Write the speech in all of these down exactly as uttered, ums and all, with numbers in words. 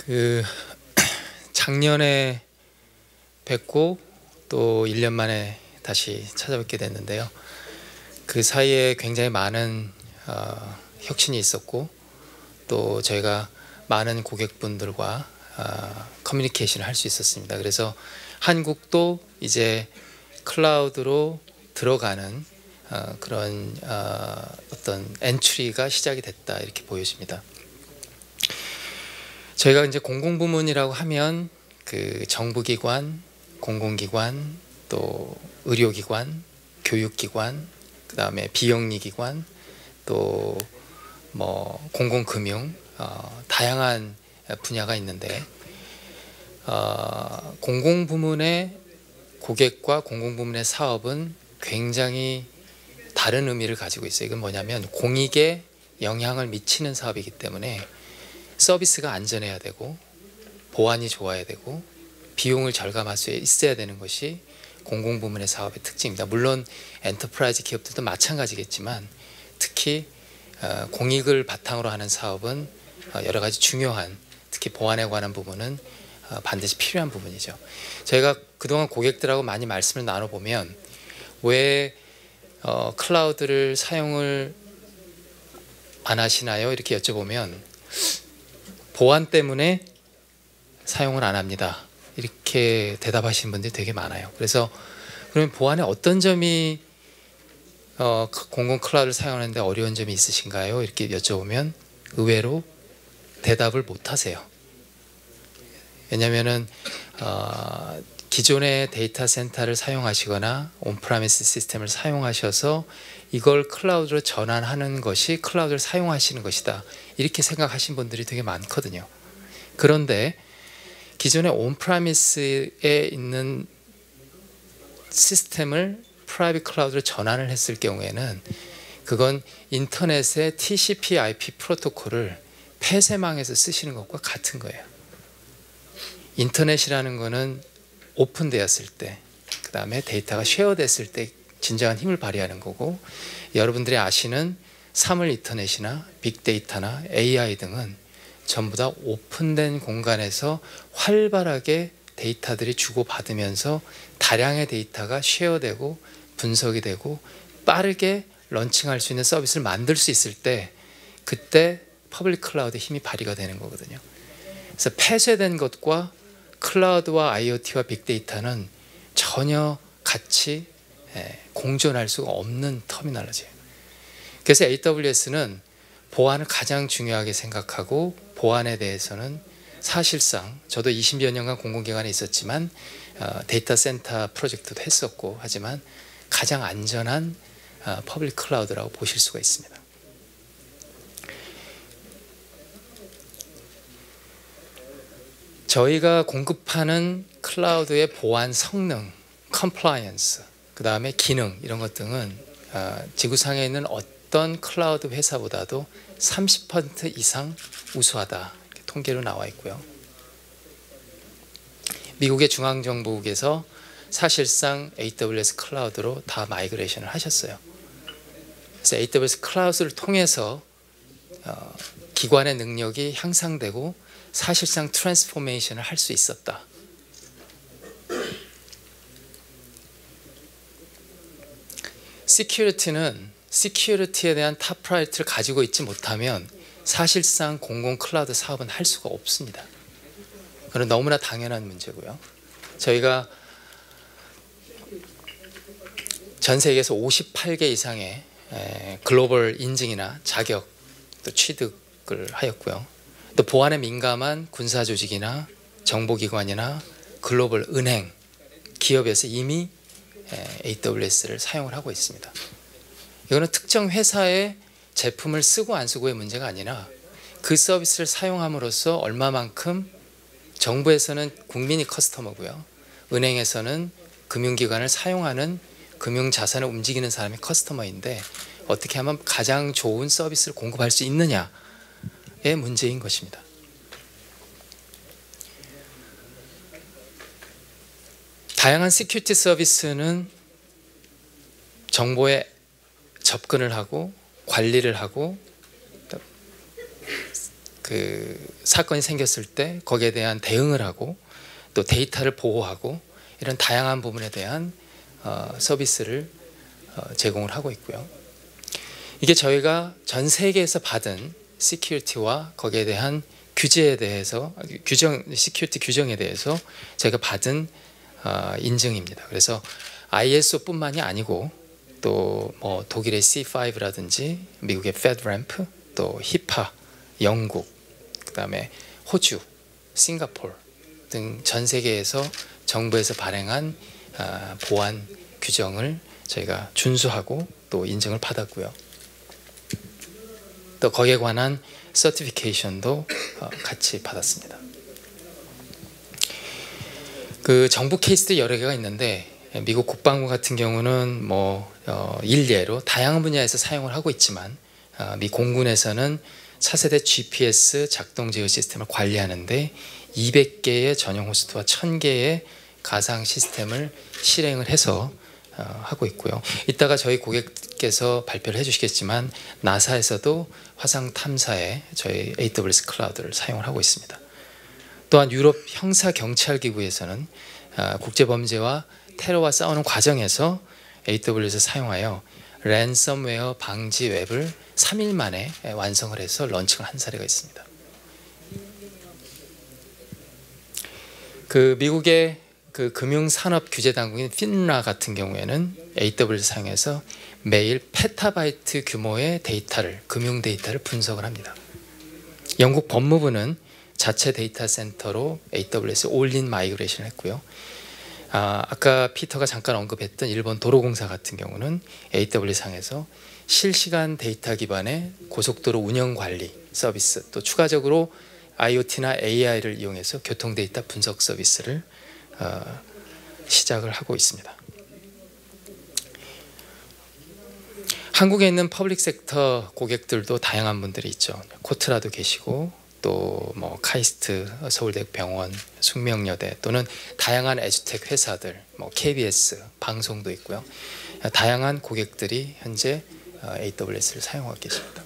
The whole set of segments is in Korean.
그 작년에 뵙고 또 일 년 만에 다시 찾아뵙게 됐는데요. 그 사이에 굉장히 많은 어, 혁신이 있었고 또 저희가 많은 고객분들과 어, 커뮤니케이션을 할 수 있었습니다. 그래서 한국도 이제 클라우드로 들어가는 어, 그런 어, 어떤 엔트리가 시작이 됐다 이렇게 보여집니다. 저희가 이제 공공부문이라고 하면 그 정부기관, 공공기관, 또 의료기관, 교육기관, 그 다음에 비영리기관, 또 뭐 공공금융, 어, 다양한 분야가 있는데 어, 공공부문의 고객과 공공부문의 사업은 굉장히 다른 의미를 가지고 있어요. 이건 뭐냐면 공익에 영향을 미치는 사업이기 때문에 서비스가 안전해야 되고 보안이 좋아야 되고 비용을 절감할 수 있어야 되는 것이 공공부문의 사업의 특징입니다. 물론 엔터프라이즈 기업들도 마찬가지겠지만 특히 어, 공익을 바탕으로 하는 사업은 어, 여러 가지 중요한 특히 보안에 관한 부분은 어, 반드시 필요한 부분이죠. 저희가 그동안 고객들하고 많이 말씀을 나눠보면 왜 어, 클라우드를 사용을 안 하시나요? 이렇게 여쭤보면 보안 때문에 사용을 안 합니다. 이렇게 대답하시는 분들이 되게 많아요. 그래서 그러면 보안에 어떤 점이 어, 공공 클라우드를 사용하는데 어려운 점이 있으신가요? 이렇게 여쭤보면 의외로 대답을 못 하세요. 왜냐하면은 어, 기존의 데이터 센터를 사용하시거나 온프라미스 시스템을 사용하셔서 이걸 클라우드로 전환하는 것이 클라우드를 사용하시는 것이다. 이렇게 생각하신 분들이 되게 많거든요. 그런데 기존의 온프라미스에 있는 시스템을 프라이빗 클라우드로 전환을 했을 경우에는 그건 인터넷의 티씨피 아이피 프로토콜을 폐쇄망에서 쓰시는 것과 같은 거예요. 인터넷이라는 거는 오픈되었을 때, 그 다음에 데이터가 쉐어됐을 때 진정한 힘을 발휘하는 거고, 여러분들이 아시는 사물 인터넷이나 빅데이터나 에이아이 등은 전부 다 오픈된 공간에서 활발하게 데이터들이 주고받으면서 다량의 데이터가 쉐어되고 분석이 되고 빠르게 런칭할 수 있는 서비스를 만들 수 있을 때 그때 퍼블릭 클라우드의 힘이 발휘가 되는 거거든요. 그래서 폐쇄된 것과 클라우드와 아이오티와 빅데이터는 전혀 같이 공존할 수가 없는 터미널로지예요. 그래서 에이더블유에스는 보안을 가장 중요하게 생각하고 보안에 대해서는 사실상 저도 이십여 년간 공공기관에 있었지만 어, 데이터 센터 프로젝트도 했었고 하지만 가장 안전한 어, 퍼블릭 클라우드라고 보실 수가 있습니다. 저희가 공급하는 클라우드의 보안 성능, 컴플라이언스, 그 다음에 기능 이런 것 등은 어, 지구상에 있는 어떤 클라우드 회사보다도 삼십 퍼센트 이상 우수하다 이렇게 통계로 나와 있고요. 미국의 중앙정보국에서 사실상 에이더블유에스 클라우드로 다 마이그레이션을 하셨어요. 그래서 에이더블유에스 클라우드를 통해서 어, 기관의 능력이 향상되고 사실상 트랜스포메이션을 할 수 있었다. 시큐리티는 시큐리티에 대한 탑 프라이어리티를 가지고 있지 못하면 사실상 공공 클라우드 사업은 할 수가 없습니다. 그건 너무나 당연한 문제고요. 저희가 전 세계에서 오십팔 개 이상의 글로벌 인증이나 자격 또 취득을 하였고요. 또 보안에 민감한 군사조직이나 정보기관이나 글로벌 은행, 기업에서 이미 에이더블유에스를 사용을 하고 있습니다. 이거는 특정 회사의 제품을 쓰고 안 쓰고의 문제가 아니라 그 서비스를 사용함으로써 얼마만큼 정부에서는 국민이 커스터머고요. 은행에서는 금융기관을 사용하는 금융자산을 움직이는 사람이 커스터머인데 어떻게 하면 가장 좋은 서비스를 공급할 수 있느냐의 문제인 것입니다. 다양한 시큐리티 서비스는 정보에 접근을 하고 관리를 하고 그 사건이 생겼을 때 거기에 대한 대응을 하고 또 데이터를 보호하고 이런 다양한 부분에 대한 어, 서비스를 어, 제공을 하고 있고요. 이게 저희가 전 세계에서 받은 시큐리티와 거기에 대한 규제에 대해서 규정 시큐리티 규정에 대해서 저희가 받은 어, 인증입니다. 그래서 아이에스오뿐만이 아니고 또 뭐 독일의 씨 파이브라든지 미국의 페드램프, 또 히파, 영국, 그다음에 호주, 싱가포르 등 전 세계에서 정부에서 발행한 어, 보안 규정을 저희가 준수하고 또 인증을 받았고요. 또 거기에 관한 서티피케이션도 어, 같이 받았습니다. 그 정부 케이스도 여러 개가 있는데 미국 국방부 같은 경우는 뭐 어, 일례로 다양한 분야에서 사용을 하고 있지만 어, 미 공군에서는 차세대 지피에스 작동 제어 시스템을 관리하는데 이백 개의 전용 호스트와 천 개의 가상 시스템을 실행을 해서 어, 하고 있고요. 이따가 저희 고객께서 발표를 해주시겠지만 나사에서도 화성 탐사에 저희 에이더블유에스 클라우드를 사용을 하고 있습니다. 또한 유럽 형사 경찰 기구에서는 어, 국제범죄와 테러와 싸우는 과정에서 에이더블유에스 사용하여 랜섬웨어 방지 웹을 삼 일 만에 완성을 해서 런칭을 한 사례가 있습니다. 그 미국의 그 금융산업 규제 당국인 핀라 같은 경우에는 에이더블유에스 사용해서 매일 페타바이트 규모의 데이터를 금융 데이터를 분석을 합니다. 영국 법무부는 자체 데이터 센터로 에이더블유에스 올인 마이그레이션을 했고요. 아, 아까 피터가 잠깐 언급했던 일본 도로공사 같은 경우는 에이더블유에스 상에서 실시간 데이터 기반의 고속도로 운영 관리 서비스, 또 추가적으로 아이오티나 에이아이를 이용해서 교통 데이터 분석 서비스를 어, 시작을 하고 있습니다. 한국에 있는 퍼블릭 섹터 고객들도 다양한 분들이 있죠. 코트라도 계시고 또 뭐 카이스트, 서울대병원, 숙명여대 또는 다양한 에듀텍 회사들, 뭐 케이비에스 방송도 있고요. 다양한 고객들이 현재 에이더블유에스를 사용하고 계십니다.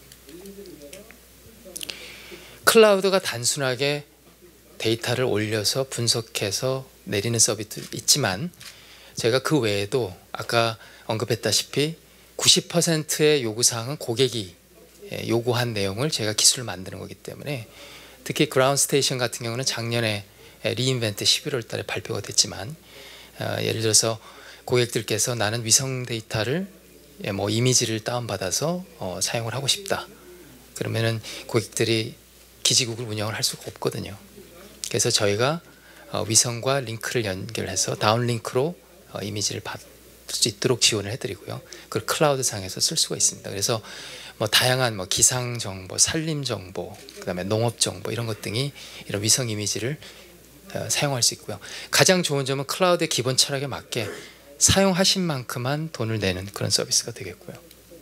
클라우드가 단순하게 데이터를 올려서 분석해서 내리는 서비스도 있지만 제가 그 외에도 아까 언급했다시피 구십 퍼센트의 요구사항은 고객이 요구한 내용을 제가 기술을 만드는 거기 때문에 특히 그라운드 스테이션 같은 경우는 작년에 리인벤트 십일월 달에 발표가 됐지만 어, 예를 들어서 고객들께서 나는 위성 데이터를 예, 뭐 이미지를 다운받아서 어, 사용을 하고 싶다. 그러면은 고객들이 기지국을 운영을 할 수가 없거든요. 그래서 저희가 어, 위성과 링크를 연결해서 다운링크로 어, 이미지를 받을 수 있도록 지원을 해드리고요. 그걸 클라우드 상에서 쓸 수가 있습니다. 그래서 뭐 다양한 뭐 기상 정보, 산림 정보, 그다음에 농업 정보 이런 것 등이 이런 위성 이미지를 어, 사용할 수 있고요. 가장 좋은 점은 클라우드의 기본 철학에 맞게 사용하신 만큼만 돈을 내는 그런 서비스가 되겠고요.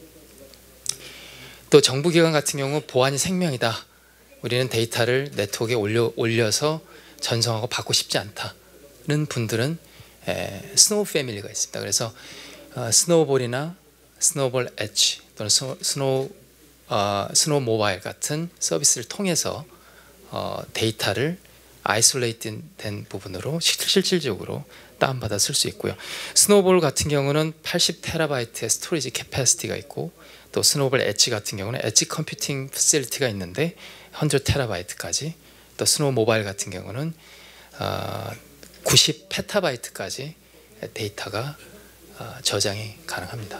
또 정부기관 같은 경우 보안이 생명이다. 우리는 데이터를 네트워크에 올려, 올려서 전송하고 받고 싶지 않다는 분들은 에, 스노우 패밀리가 있습니다. 그래서 어, 스노우볼이나 스노우볼 엣지 또는 스노우, 스노우, 어, 스노우 모바일 같은 서비스를 통해서 어, 데이터를 아이솔레이트 된 부분으로 실질적으로 다운받아 쓸 수 있고요. 스노우볼 같은 경우는 팔십 테라바이트의 스토리지 캐패시티가 있고 또 스노우볼 엣지 같은 경우는 엣지 컴퓨팅 패시리티가 있는데 백 테라바이트까지, 또 스노우 모바일 같은 경우는 어, 구십 페타바이트까지 데이터가 어, 저장이 가능합니다.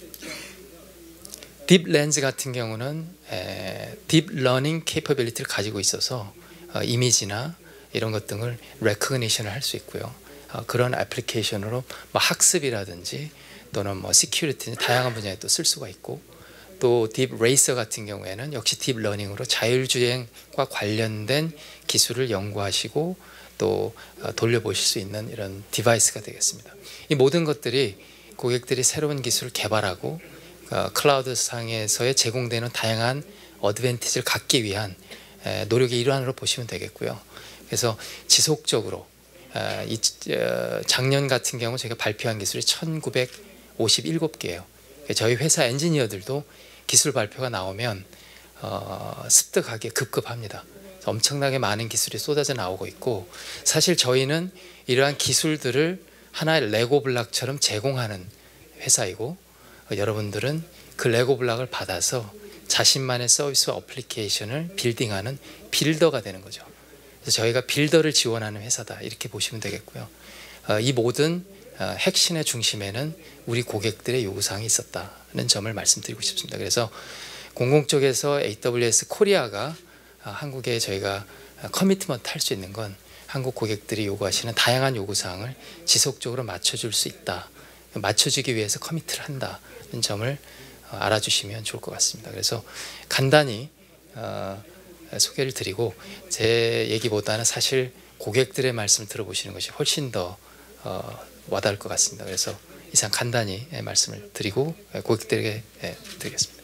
딥렌즈 같은 경우는 에, 딥러닝 캐퍼빌리티를 가지고 있어서 어, 이미지나 이런 것 등을 레코그니션을 할 수 있고요. 어, 그런 애플리케이션으로 뭐 학습이라든지 또는 뭐 시큐리티 다양한 분야에 또 쓸 수가 있고, 또 딥 레이서 같은 경우에는 역시 딥러닝으로 자율주행과 관련된 기술을 연구하시고 또 어, 돌려보실 수 있는 이런 디바이스가 되겠습니다. 이 모든 것들이 고객들이 새로운 기술을 개발하고 어, 클라우드 상에서의 제공되는 다양한 어드밴티지를 갖기 위한 에, 노력의 일환으로 보시면 되겠고요. 그래서 지속적으로 어, 이, 어, 작년 같은 경우 제가 발표한 기술이 천구백오십칠 개예요. 저희 회사 엔지니어들도 기술 발표가 나오면 어, 습득하기에 급급합니다. 엄청나게 많은 기술이 쏟아져 나오고 있고, 사실 저희는 이러한 기술들을 하나의 레고 블록처럼 제공하는 회사이고, 어, 여러분들은 그 레고 블록을 받아서 자신만의 서비스 어플리케이션을 빌딩하는 빌더가 되는 거죠. 그래서 저희가 빌더를 지원하는 회사다, 이렇게 보시면 되겠고요. 어, 이 모든 어, 핵심의 중심에는 우리 고객들의 요구사항이 있었다는 점을 말씀드리고 싶습니다. 그래서 공공 쪽에서 에이더블유에스 코리아가 어, 한국에 저희가 커미트먼트 할 수 있는 건 한국 고객들이 요구하시는 다양한 요구사항을 지속적으로 맞춰줄 수 있다, 맞춰주기 위해서 커미트를 한다는 점을 어, 알아주시면 좋을 것 같습니다. 그래서 간단히 어, 소개를 드리고, 제 얘기보다는 사실 고객들의 말씀을 들어보시는 것이 훨씬 더 어, 와닿을 것 같습니다. 그래서 이상 간단히 말씀을 드리고 고객들에게 드리겠습니다.